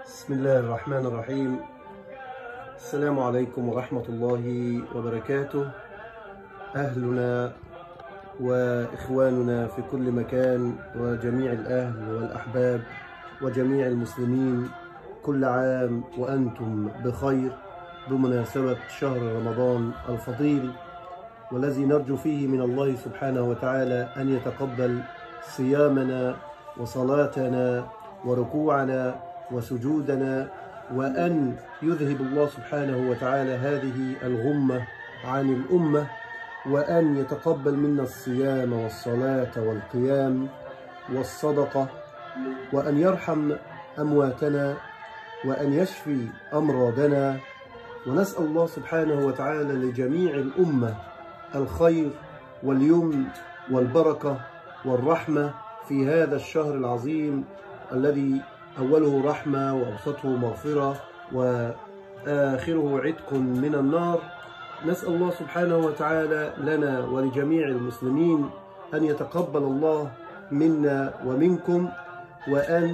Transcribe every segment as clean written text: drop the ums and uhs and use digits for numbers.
بسم الله الرحمن الرحيم. السلام عليكم ورحمة الله وبركاته. أهلنا وإخواننا في كل مكان وجميع الأهل والأحباب وجميع المسلمين، كل عام وأنتم بخير بمناسبة شهر رمضان الفضيل، والذي نرجو فيه من الله سبحانه وتعالى أن يتقبل صيامنا وصلاتنا وركوعنا وسجودنا، وأن يذهب الله سبحانه وتعالى هذه الغمة عن الأمة، وأن يتقبل منا الصيام والصلاة والقيام والصدقة، وأن يرحم أمواتنا وأن يشفي أمراضنا. ونسأل الله سبحانه وتعالى لجميع الأمة الخير واليمن والبركة والرحمة في هذا الشهر العظيم الذي أوله رحمة وأوسطه مغفرة وآخره عتق من النار. نسأل الله سبحانه وتعالى لنا ولجميع المسلمين أن يتقبل الله منا ومنكم، وأن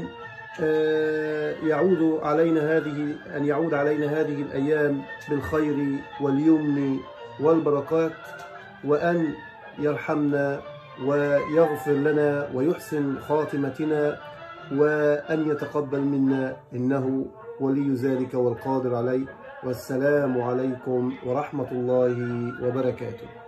يعود علينا هذه الأيام بالخير واليمن والبركات، وأن يرحمنا ويغفر لنا ويحسن خاتمتنا، وأن يتقبل منا إنه ولي ذلك والقادر عليه. والسلام عليكم ورحمة الله وبركاته.